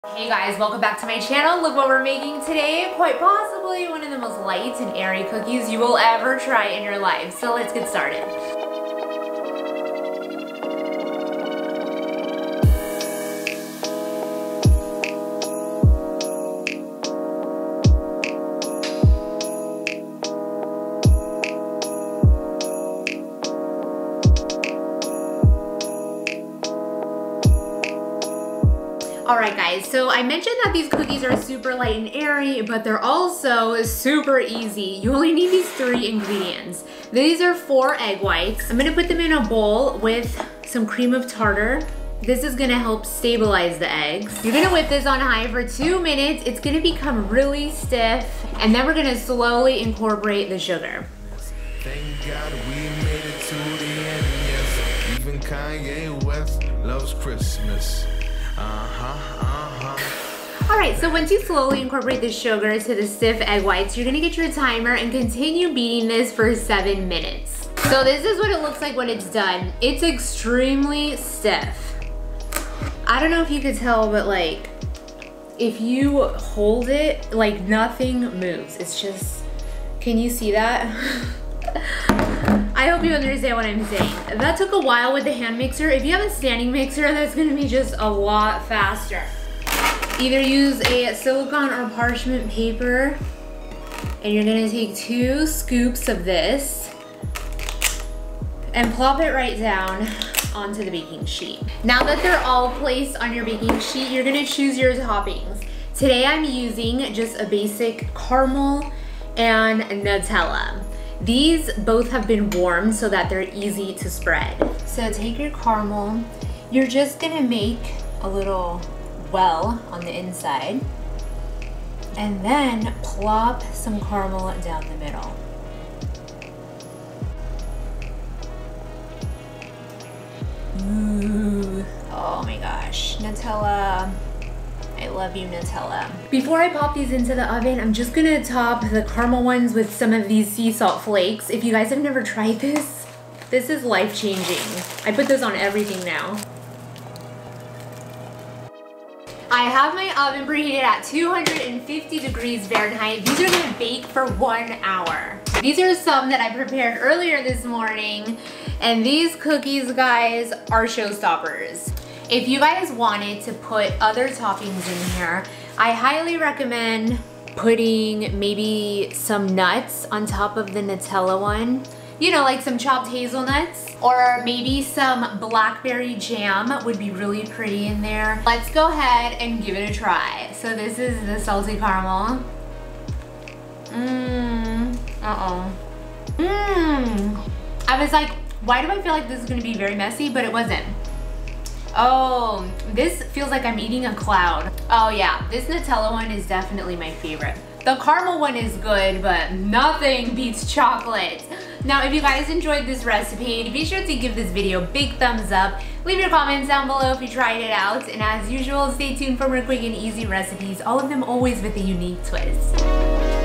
Hey guys, welcome back to my channel. Look what we're making today. Quite possibly one of the most light and airy cookies you will ever try in your life. So let's get started. Alright guys, so I mentioned that these cookies are super light and airy, but they're also super easy. You only need these 3 ingredients. These are 4 egg whites. I'm gonna put them in a bowl with some cream of tartar. This is gonna help stabilize the eggs. You're gonna whip this on high for 2 minutes. It's gonna become really stiff, and then we're gonna slowly incorporate the sugar. Thank God we made it to the end, yes. Even Kanye West loves Christmas. Alright, so once you slowly incorporate the sugar to the stiff egg whites, you're gonna get your timer and continue beating this for 7 minutes. So this is what it looks like when it's done. It's extremely stiff. I don't know if you could tell, but like, if you hold it, like nothing moves. It's just, can you see that? I hope you understand what I'm saying. That took a while with the hand mixer. If you have a standing mixer, that's gonna be just a lot faster. Either use a silicone or parchment paper, and you're gonna take 2 scoops of this and plop it right down onto the baking sheet. Now that they're all placed on your baking sheet, you're gonna choose your toppings. Today I'm using just a basic caramel and Nutella. These both have been warmed so that they're easy to spread. So take your caramel, you're just gonna make a little well on the inside, and then plop some caramel down the middle. Ooh, oh my gosh, Nutella. I love you, Nutella. Before I pop these into the oven, I'm just gonna top the caramel ones with some of these sea salt flakes. If you guys have never tried this is life-changing. I put this on everything now. I have my oven preheated at 250 degrees Fahrenheit. These are gonna bake for 1 hour. These are some that I prepared earlier this morning, and these cookies, guys, are showstoppers. If you guys wanted to put other toppings in here, I highly recommend putting maybe some nuts on top of the Nutella one. You know, like some chopped hazelnuts, or maybe some blackberry jam would be really pretty in there. Let's go ahead and give it a try. So this is the salty caramel. I was like, why do I feel like this is gonna be very messy? But it wasn't. Oh, this feels like I'm eating a cloud. Oh yeah, this Nutella one is definitely my favorite. The caramel one is good, but nothing beats chocolate. Now, if you guys enjoyed this recipe, be sure to give this video a big thumbs up. Leave your comments down below if you tried it out. And as usual, stay tuned for more quick and easy recipes, all of them always with a unique twist.